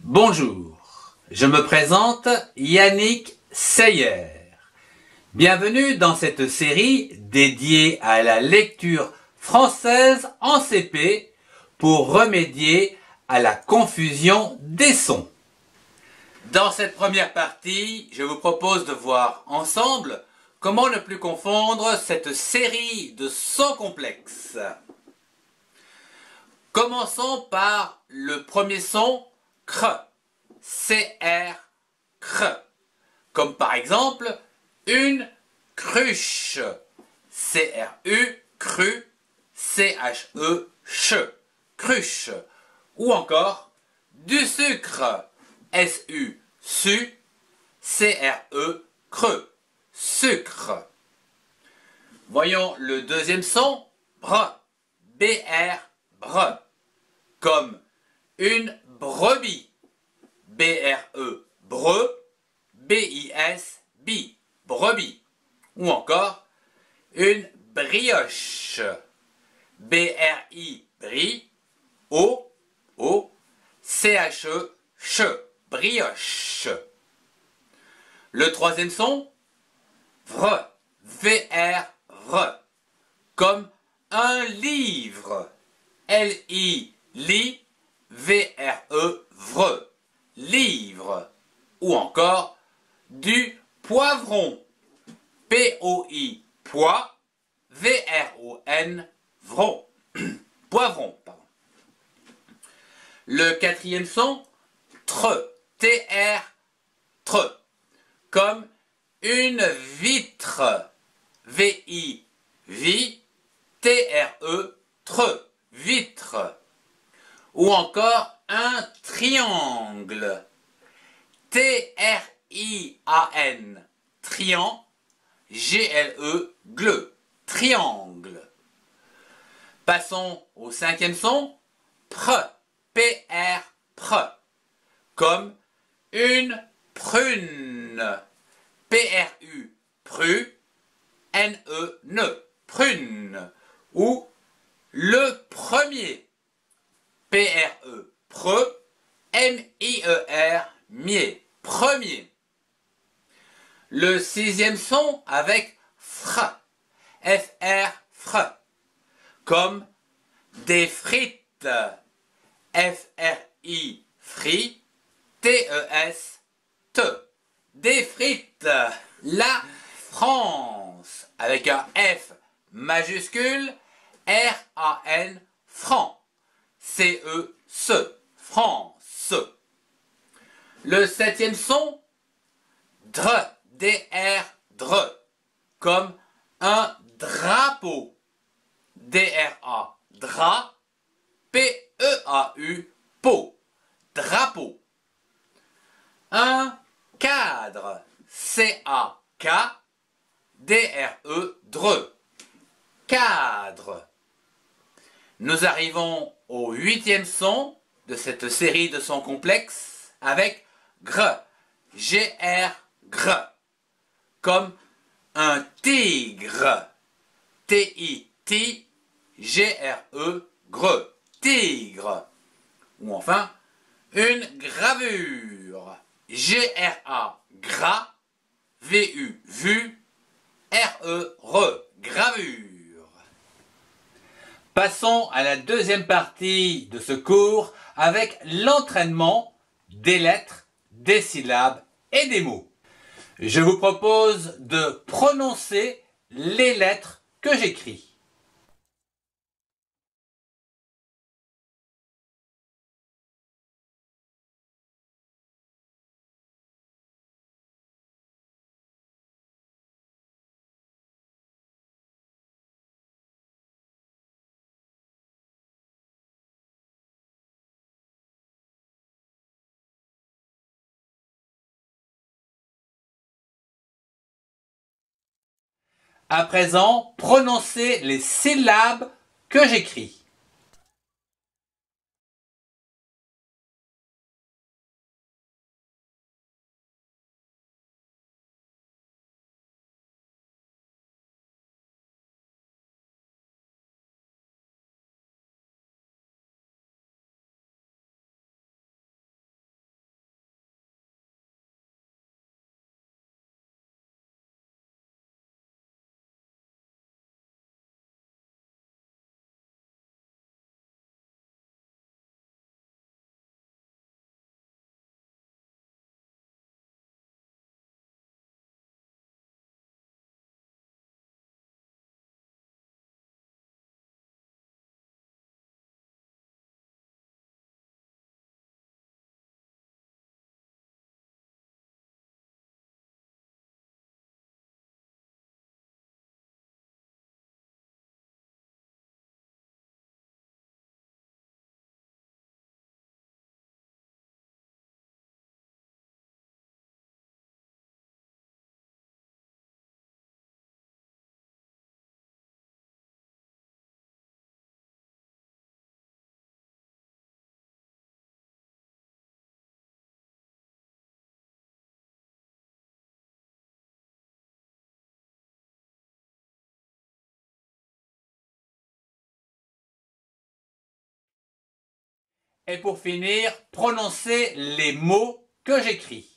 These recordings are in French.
Bonjour, je me présente Yannick Seyer. Bienvenue dans cette série dédiée à la lecture française en CP pour remédier à la confusion des sons. Dans cette première partie, je vous propose de voir ensemble comment ne plus confondre cette série de sons complexes. Commençons par le premier son, cr, cr, cr, comme par exemple une cruche, cru, cru, che, ch, cruche, ou encore du sucre, su, su, creux, sucre. Voyons le deuxième son, br, br, comme une brebis, bre, bis, brebis, ou encore une brioche, bri, o, ch, brioche. Le troisième son, vr, comme un livre, li, vre, livre, ou encore du poivron, pois, vron, poivron, pardon. Le quatrième son, tre, comme une vitre, vitre, ou encore un triangle, trian, triangle. Passons au cinquième son, pr, comme une prune, prune, ou le premier, premier. Le sixième son avec fr, comme des frites, fri, des frites. La France, avec un F majuscule, R-A-N, franc, C-E-C, France. Le septième son, dr, comme un drapeau, D-R-A, dra, P-E-A-U, peau, drapeau. Un cadre, C-A-K, D-R-E, cadre. Nous arrivons au huitième son de cette série de sons complexes avec gr, gr, comme un tigre, T-I-T-G-R-E, tigre, ou enfin une gravure, G-R-A, gras, V-U, vu, R-E-R, gravure. Passons à la deuxième partie de ce cours avec l'entraînement des lettres, des syllabes et des mots. Je vous propose de prononcer les lettres que j'écris. À présent, prononcez les syllabes que j'écris. Et pour finir, prononcez les mots que j'écris.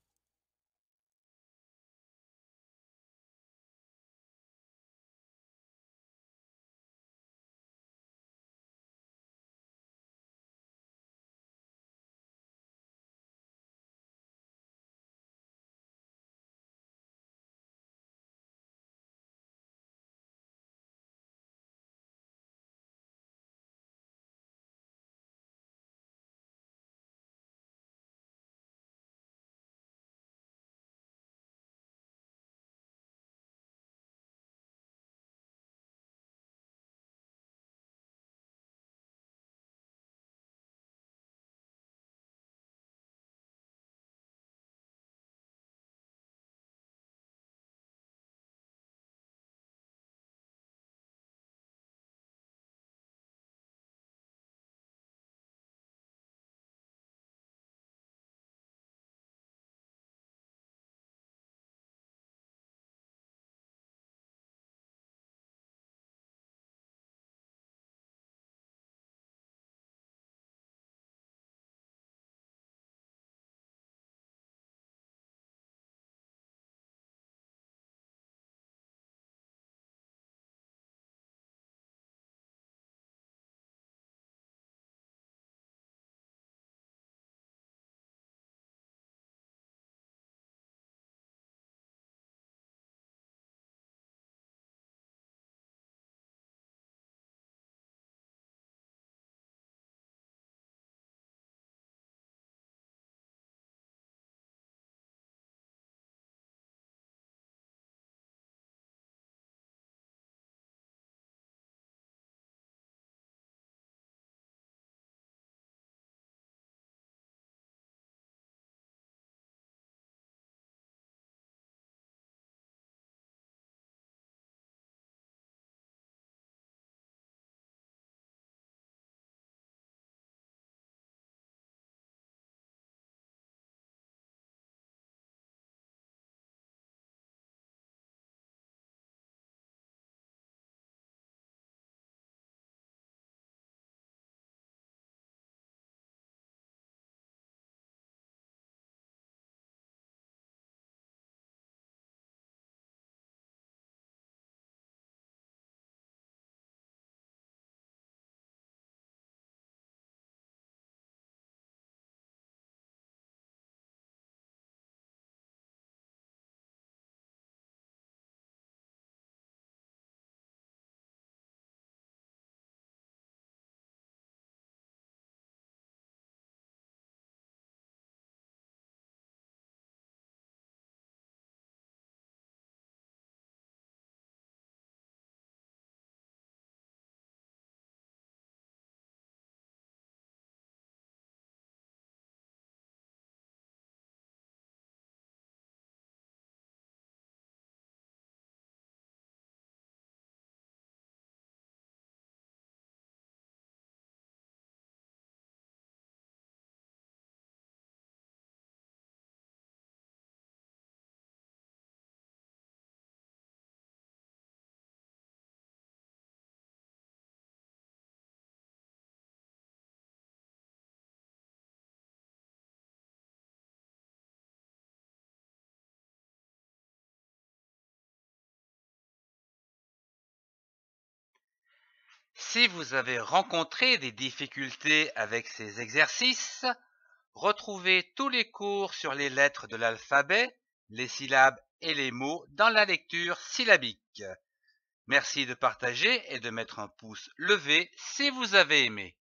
Si vous avez rencontré des difficultés avec ces exercices, retrouvez tous les cours sur les lettres de l'alphabet, les syllabes et les mots dans la lecture syllabique. Merci de partager et de mettre un pouce levé si vous avez aimé.